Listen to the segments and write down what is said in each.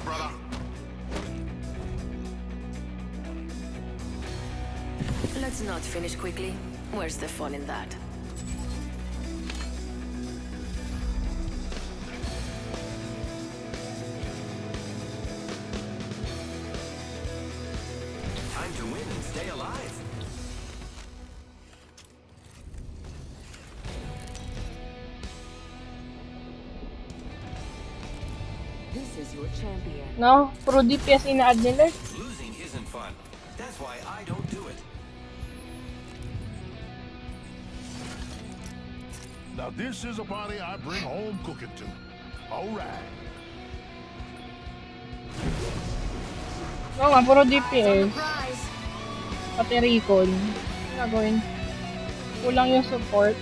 brother. Let's not finish quickly. Where's the fun in that? Time to win and stay alive. This is your champion. No, puro DPS ina-add nila. Losing isn't fun. That's why I don't do it. Now this is a party I bring home cooking to. All right. Oo nga, puro DPS. Pati recon. Ano gagawin? Kulang yung support.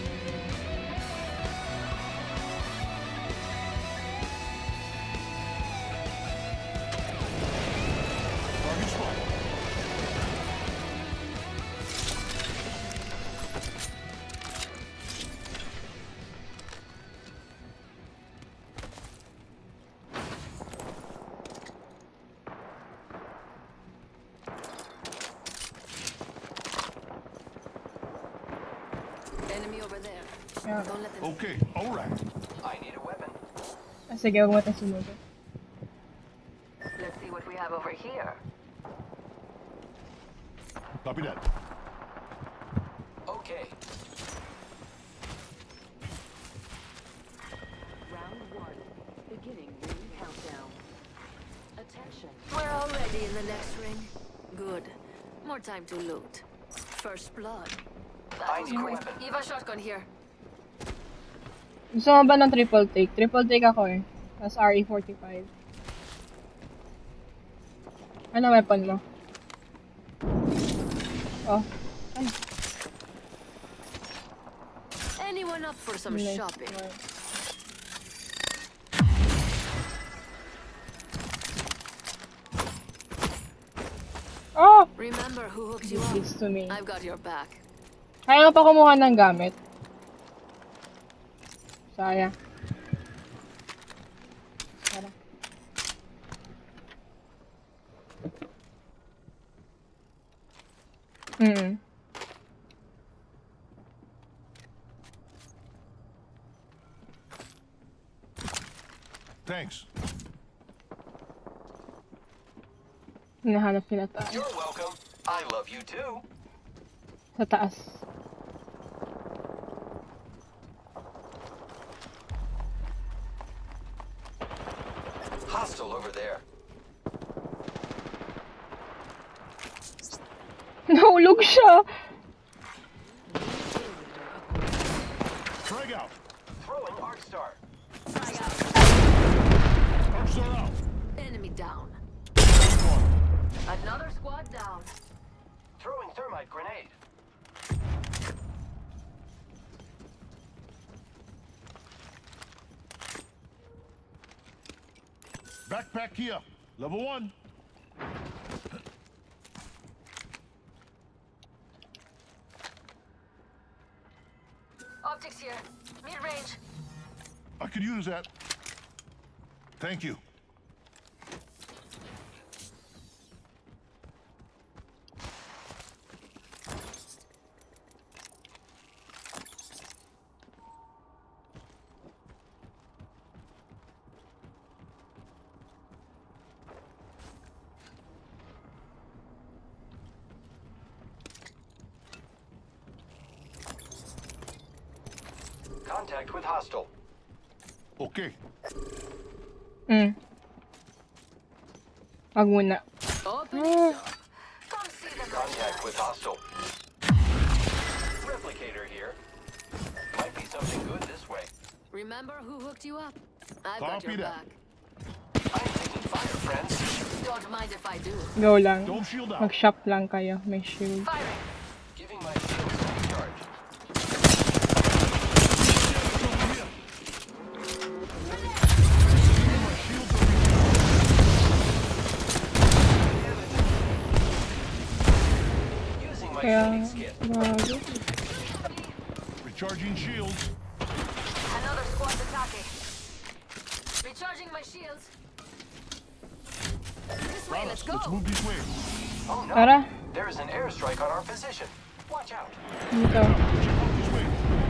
Target spot. Enemy over there. Yeah. Don't let them. Okay, all right. I need a weapon. Ah, sige, huwag mo tayong sumunod. Let's see what we have over here. Copy that. Okay. Round 1. Beginning ring countdown. Attention. We're already in the next ring. Good. More time to loot. First blood. I need a weapon. Eva shotgun here. Gusto mo ba ng triple take? Triple take ako eh. Tapos RE45. Ano weapon mo? Oh. Ay, Anyone up for some nice. shopping? Oh! Remember who hooked you Give up? this to me. I've got your back. Kaya mo pa kumuha ng gamit. Sayang. Tara. Thanks. Hinahanap nila tayo. You're welcome. I love you too. Sa taas. Hostile over there. Nahulog siya! Frag out. Throwing Arc Star. Frag out. Arc Star out. Enemy down. One. Another squad down. Throwing thermite grenade. Backpack here. Level 1. Optics here. Mid-range. I could use that. Thank you. Contact with hostile. Okay. Wag muna. Open it up. Come see the Contact with hostile. Replicator here. Might be something good this way. Remember who hooked you up? I've got Copy your that. back. I'm taking fire, friends. Don't mind if I do. Go lang. Don't shield out. Mag-shop lang kayo. May shield. Firing. Giving my shields a recharge. Using my Kaya, Phoenix kit. grabe. Recharging shields. Another squad attacking. Recharging my shields. Brothers, let's move this way. Oh no! Tara. There is an airstrike on our position. Watch out! Dito. Check out this way.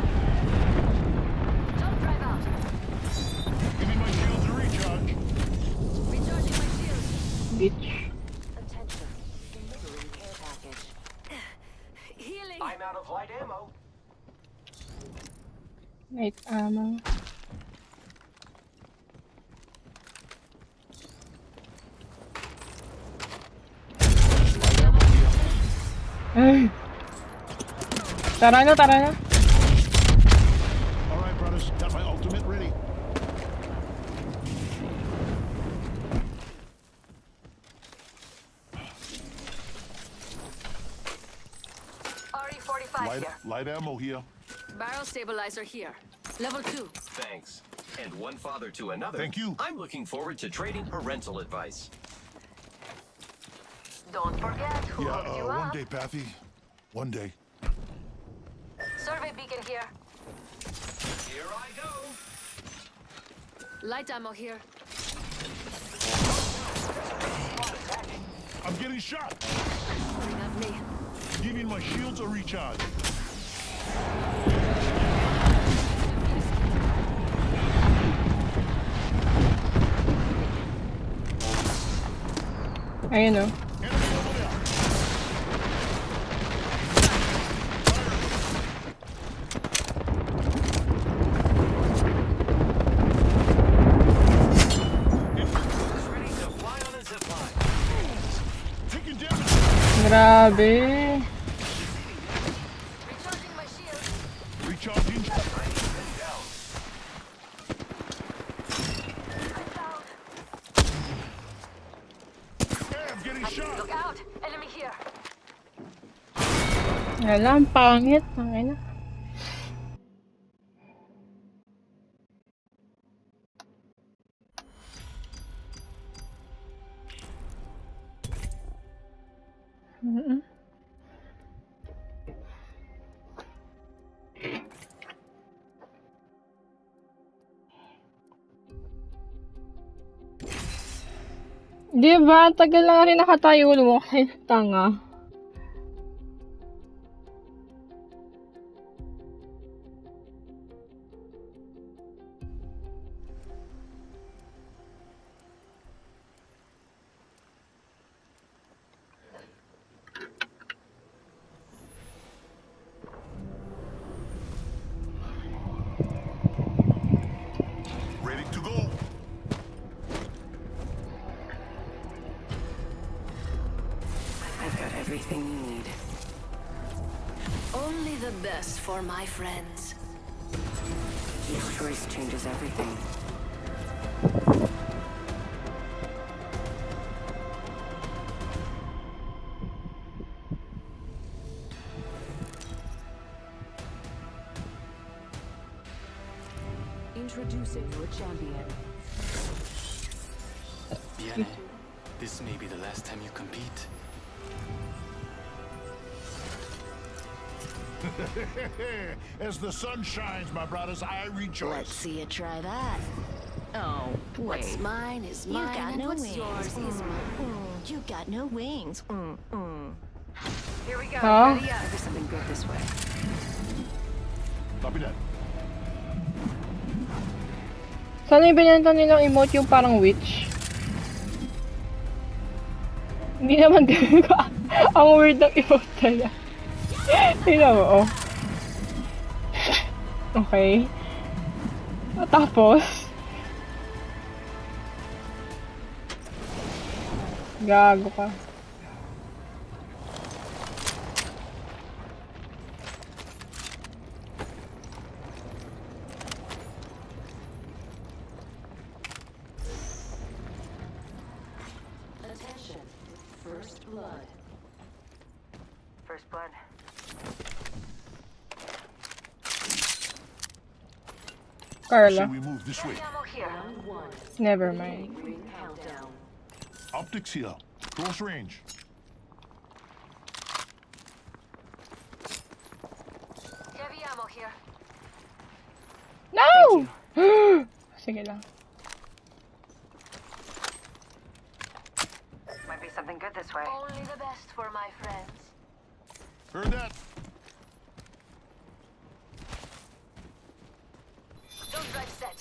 Don't drive out. Give me my shields to recharge. Recharging my shields. Bitch. Attention. Delivering care package. Healing. I'm out of light ammo. Light ammo. Ay. Tara na, tara na. All right, brothers, got my ultimate ready. RE-45 here. Light ammo here. Barrel stabilizer here. Level 2. Thanks. And one father to another. Thank you. I'm looking forward to trading parental advice. Don't forget who Yeah, hooked you one up. day, Pathy. One day. Survey beacon here. Here I go. Light ammo here. I'm getting shot. Bring up me. Giving my shields a recharge. Ayun o. Enemy over there. Who's ready to fly on a zip line? Taking damage. Grabe. Recharging my shield. Recharging. I need them down. I'm down. Hey, I'm getting shot. Look out. Enemy here. Wala, ang pangit. Tangina. Di ba? Tagal na rin nakatayo mo. Ay, tanga. Ready to go. I've got everything you need. Only the best for my friends. Each choice changes everything. Introducing your champion. Viene, this may be the last time you compete. As the sun shines, my brothers, I rejoice. Let's see you try that. Oh, What's wait. mine is You mine, got and no what's wings. yours is mine. You got no wings. Here we go. Huh? Ready up. Maybe something good this way. Copy that. Sana ibinenta nilang emote yung parang witch. Hindi naman talaga. Ang weird ng emote talaga. Tingnan mo, oh. Okay. Tapos, gago ka. Attention. First blood. First blood. Carla, Should we move this way? Ammo here. Round 1. never mind. Ring countdown. Optics here. Close range. Heavy ammo here. No! Sige lang. Might be something something good this way. Only the best for my friends. Heard that? Don't drive set.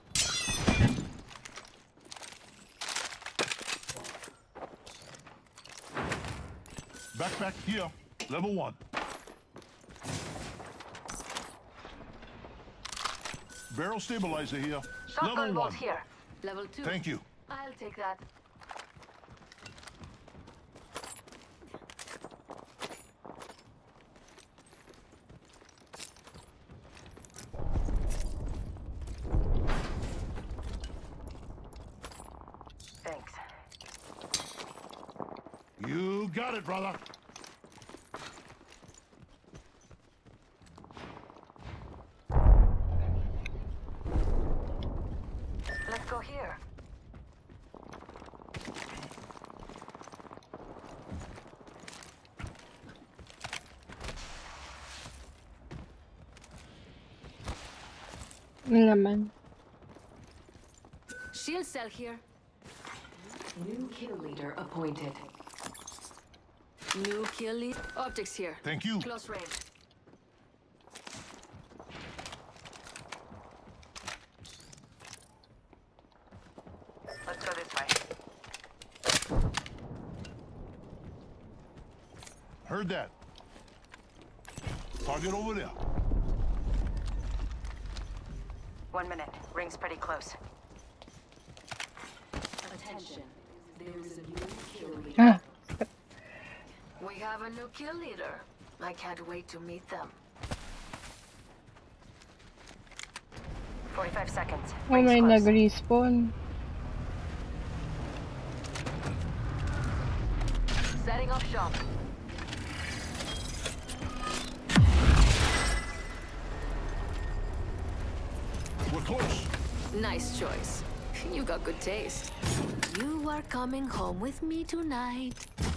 Backpack here. Level 1. Barrel stabilizer here. Shotgun Level bolt 1. here. Level 2. Thank you. I'll take that. Thanks. You got it, brother. Let's go here. Ano naman? Shield cell here. New kill leader appointed. New kill lead. Optics here. Thank you. Close range. Let's go this way. Heard that. Target over there. 1 minute. Ring's pretty close. Attention. There is a new kill leader. Ah, We have a new kill leader. I can't wait to meet them. 45 seconds. oh, Ring's may close. nag-respawn. Setting up shop. We're close. Nice choice. You got good taste. You are coming home with me tonight.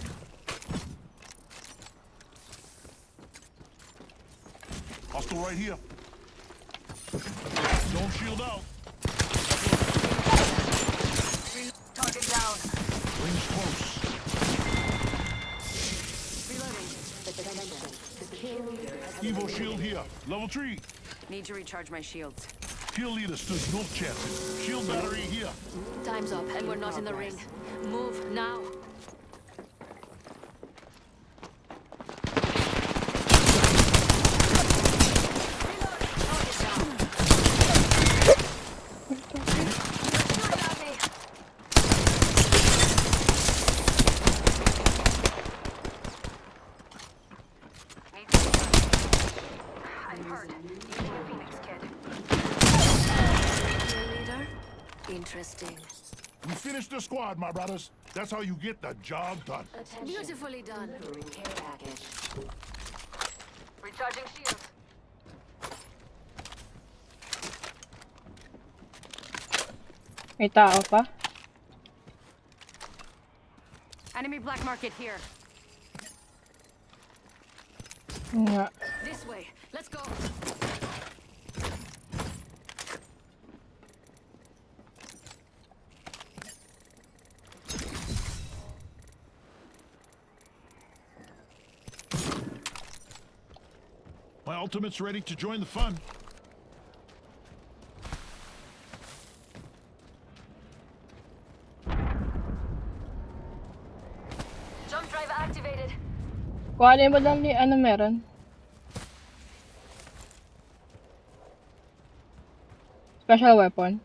Hostile right here. Don't shield out. Target down. Ring's close. Evo shield here. Level 3. Need to recharge my shields. Kill leader stood no chance. Shield battery here. Time's up and we're not in the ring. Move now. I heard. Phoenix kid. Leader? Interesting. We finished the squad, my brothers. That's how you get the job done. Beautifully done. Care package. Recharging shields. May tao pa? Enemy black market here. Yun nga. This way. Let's go. My ultimate's ready to join the fun. Jump drive activated. Kuhanin mo lang ni ano meron? Special weapon.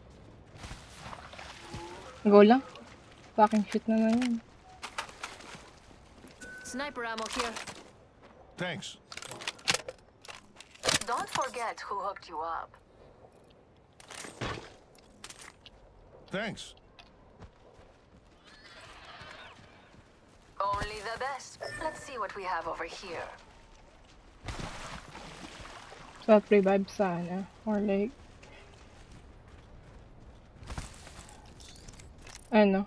Go lang. Fucking shit naman yun. Sniper ammo here. Thanks. Don't forget who hooked you up. Thanks. Only the best. Let's see what we have over here. Self-revive sana. Or like... Ano?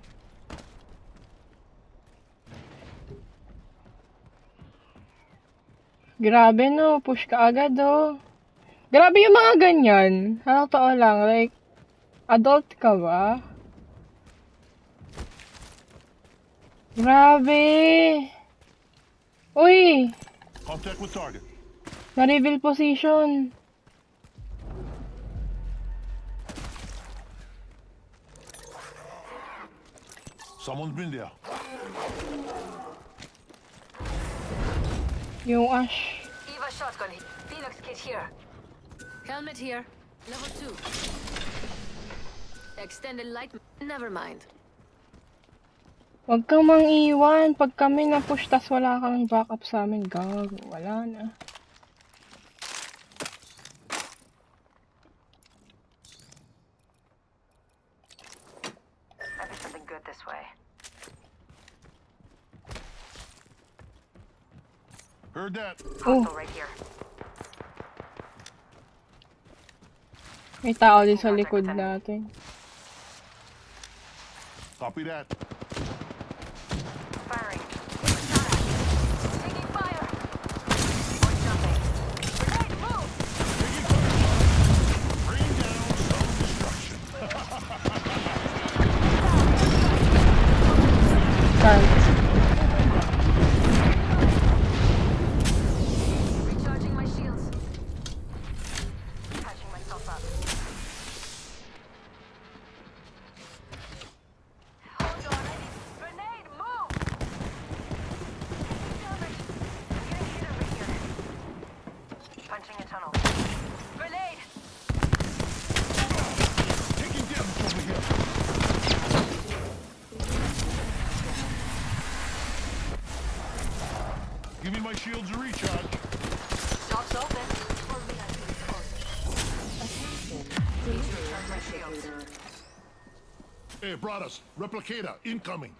Grabe no, push ka agad oh. Grabe yung mga ganyan. Sa totoo lang, like, adult ka ba? Grabe! Uy! Contact with target. Na-reveal position. Someone's been there. Yung Ash. Eva shotgun. Phoenix kit here. Helmet here. Level 2. Extended light. Never mind. Huwag kang mang-iwan. Pag kami na-push, tas wala kang backup sa amin, gago. Wala na. Might be something good this way. Heard that. Oh, Hostile right here. may tao din sa likod natin. Copy that. Firing. Taking fire. One jumping. Grenade, move! Bring down some destruction. Saan? Recharging my shields. Patching myself up. Hold on, I need grenade, move! Damn it. I'm getting hit over here. Punching a tunnel. Grenade! Taking damage over here. Give me my shields to recharge. Shops open. Need to recharge my shields. Hey, Brothers, replicator incoming.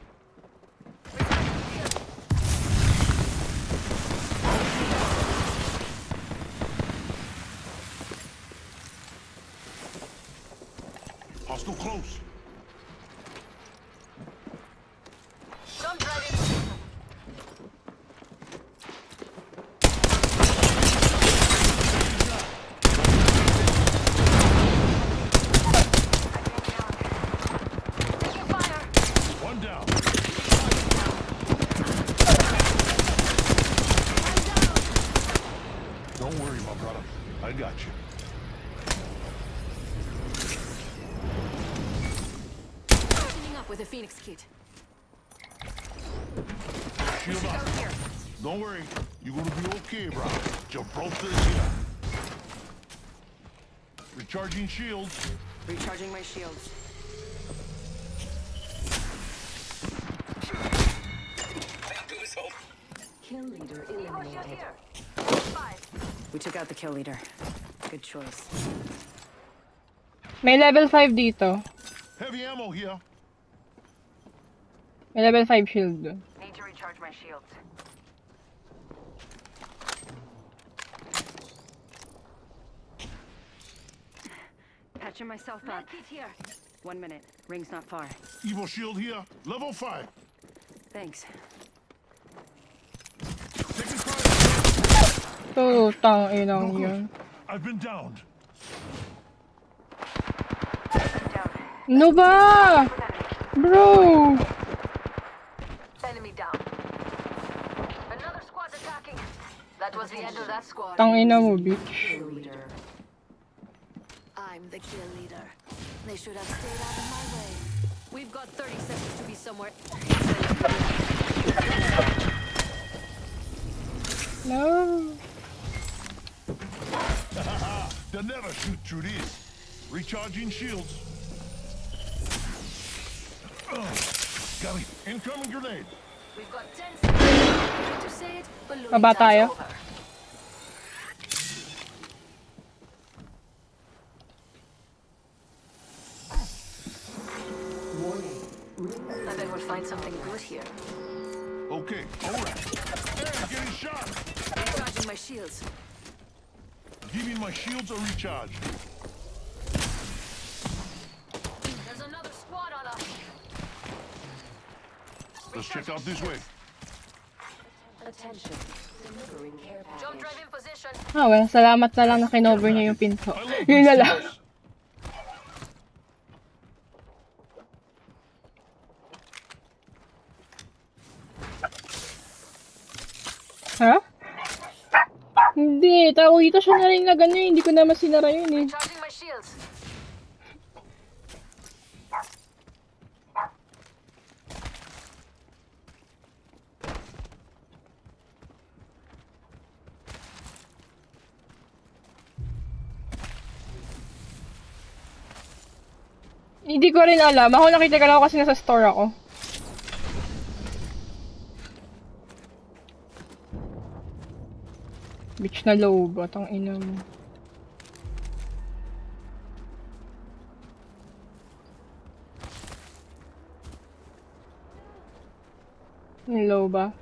Hostile close. Jump right in. Taking fire. One down. Don't worry, my brother. I got you. Opening up with a Phoenix kit. Shield up. Don't worry. You're gonna be okay, bro. Gibraltar is here. Recharging shields. Recharging my shields. Kill leader eliminated. We took out the kill leader. Good choice. May level 5 dito. Heavy ammo here. May level 5 shield dun. Need to recharge my shields. Patching myself up. Here. 1 minute. Ring's not far. Evo shield here. Level 5. Thanks. Taking fire. Tutang No inang good. yun. I've been downed. Down. Ano ba? Bro! Enemy down. Another squad's attacking. That was the end of that squad. Tangina mo, bitch. Kill leader. I'm the kill leader. They should have stayed out of my way. We've got 30 seconds to be somewhere. No. They'll never shoot through these. Recharging shields. Got me. Incoming grenade. We've got 10 seconds. I hate to say it, but losing Baba time's tayo. over. I bet we'll find something good here. Okay, alright. Hey, getting shot. Recharging my shields. Giving my shields a recharge. There's another squad on us. Let's check out this way. Attention. Delivering care package. Jump drive in position. Ah, well, salamat na lang na kinover niya yung pinto. I love Yun these na lang. tools. Ha? Hindi, tao dito siya na rin na gano'n. Hindi ko naman sinara yun eh. Charging my shields. Hindi ko rin alam. Ako nakita ka lang ako kasi nasa store ako. Bitch na low ba? Tang ina mo. Low ba?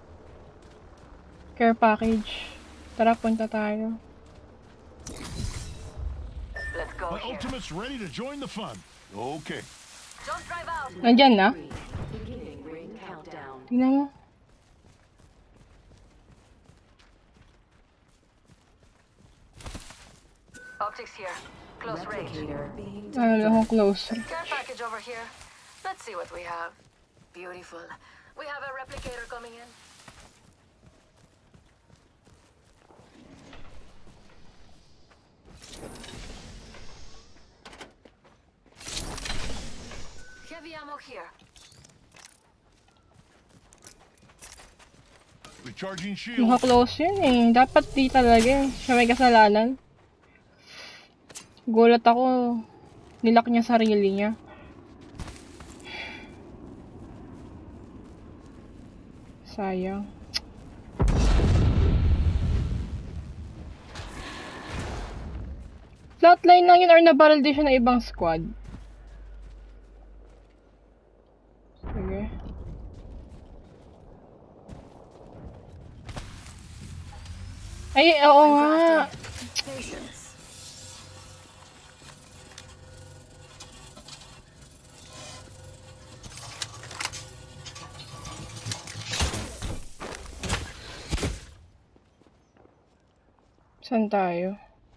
Care package. Tara, punta tayo. Let's go My here. ultimate's ready to join the fun. Okay. Don't drive out. Nandyan na? Beginning ring countdown. Tingnan mo. Optics here. Close range. Replicator being Ano lang akong close. Care package over here. Let's see what we have. Beautiful. We have a replicator coming in. Heavy ammo here. Recharging shield. Naka-close yun eh. Dapat di talaga eh. Siya may kasalanan. Gulat ako. Nilak niya sarili niya. Sayang. Flatline lang yun or nabarrel din siya ng ibang squad. Sige. Ay, oo nga. patience. Saan tayo?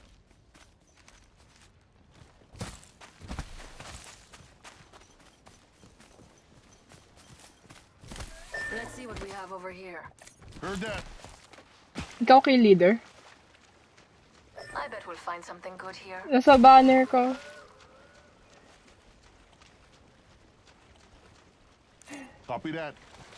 Let's see what we have over here. Heard that. Ikaw kay leader? I bet we'll find something good here. Nasa banner ko. Copy that.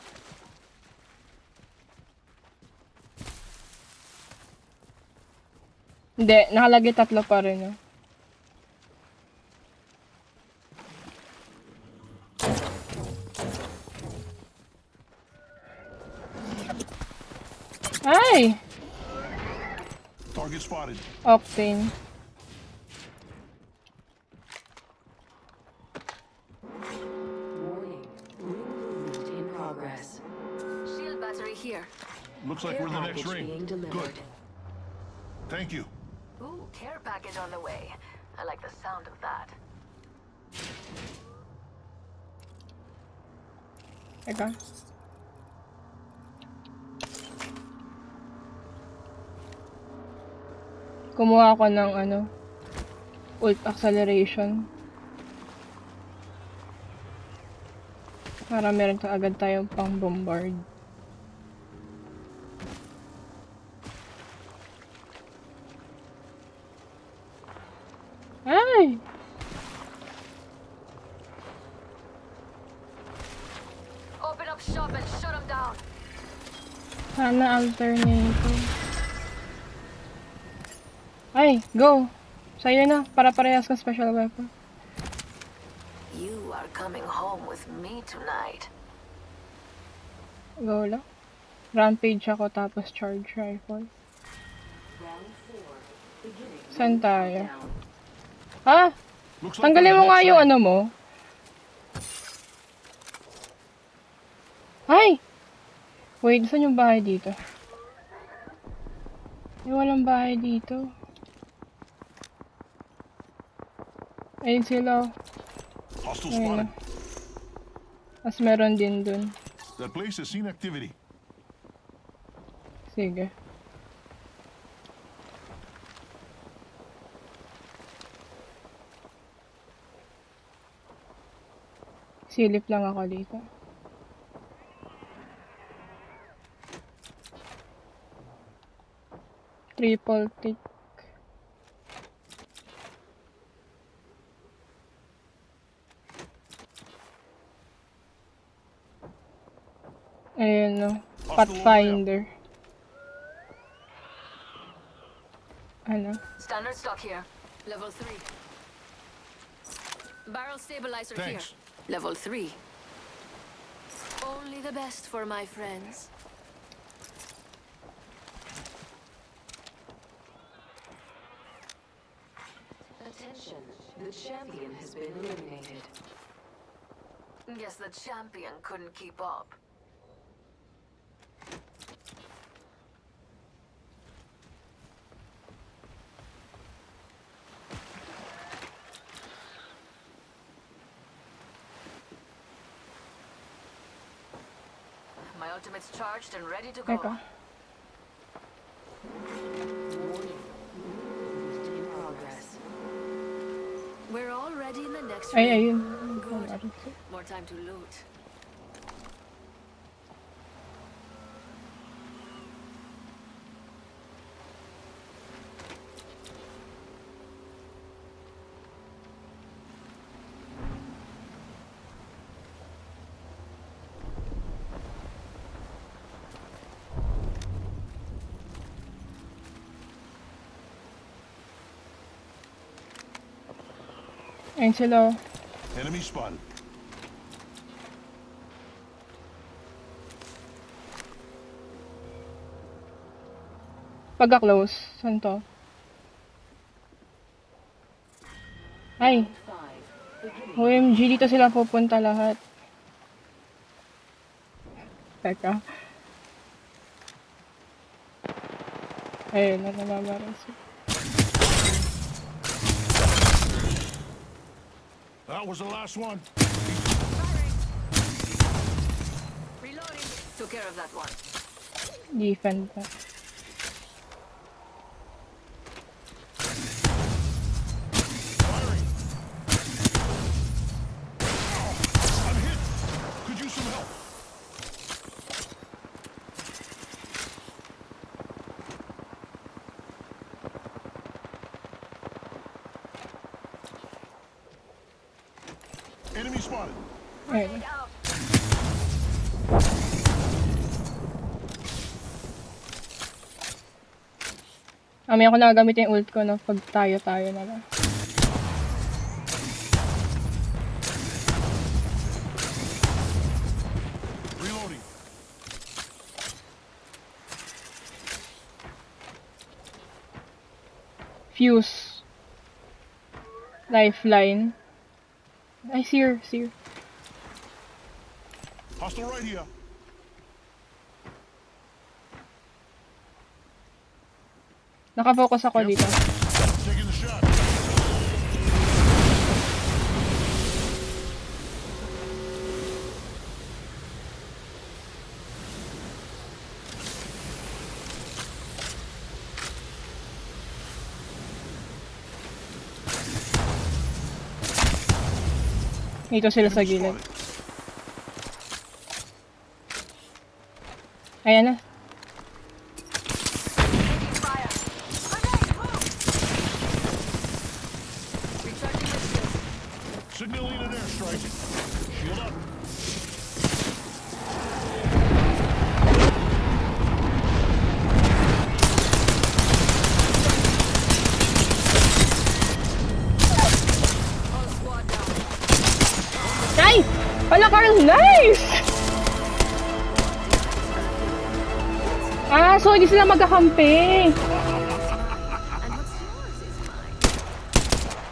Hindi, nakalagay 3 pa rin. Oh. Ay! Target spotted. Octane. Warning. Ring movement in progress. Shield battery here. Looks like we're in the next Package being ring. delivered. Good. Thank you. Ooh, care package on the way. I like the sound of that. Teka. Kumuha ako ng ult acceleration. Para meron ka agad tayong pang bombard. Ay! Open up shop and shut them down. Sana alternator. Ay, go! Sa'yo na, para parehas kang special weapon. You are coming home with me tonight. Go lang. Rampage ako tapos charge rifle. Round 4. Beginning Saan ring tayo? countdown. Ha? Looks like Tanggalin we're mo in the nga next yung ring. mo. Ay! Wait, saan yung bahay dito? May walang bahay dito. Ayun sila. Hostile Ayun na. spotted. Tapos meron din dun. That place has seen activity. Sige. Silip lang ako dito. Triple tick. Ayun no. Pathfinder. Ano? Standard stock here. Level 3. Barrel stabilizer Thanks. here. Level 3. Only the best for my friends. Attention, the champion has been eliminated. Guess the champion couldn't keep up. My ultimate's charged and ready to go. Teka. In progress. We're already in the next Ay, room. ayun. Good. More time to loot. Ayun sila. Enemy spotted. Pagka-close. Saan to? Ay. OMG, dito sila pupunta lahat. Teka. Ayun, namamaras. That was the last one. Reloading. Took care of that one. Defend pa. Firing. I'm hit. Could use some help. Enemy spotted. Ayun. Mamaya ko nagagamit yung ult ko, no? Pag tayo na lang. Reloading. Fuse. Lifeline. I see her, Hostile right here. Nakafocus ako dito. Taking the shot. Dito sila sa gilid. Ayan na. Signaling an airstrike. Shield up. Nice! Wala Carl, nice! Ah, so hindi sila magkakampi.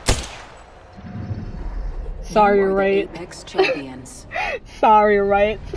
Sorry, right? Apex champions. Sorry, right?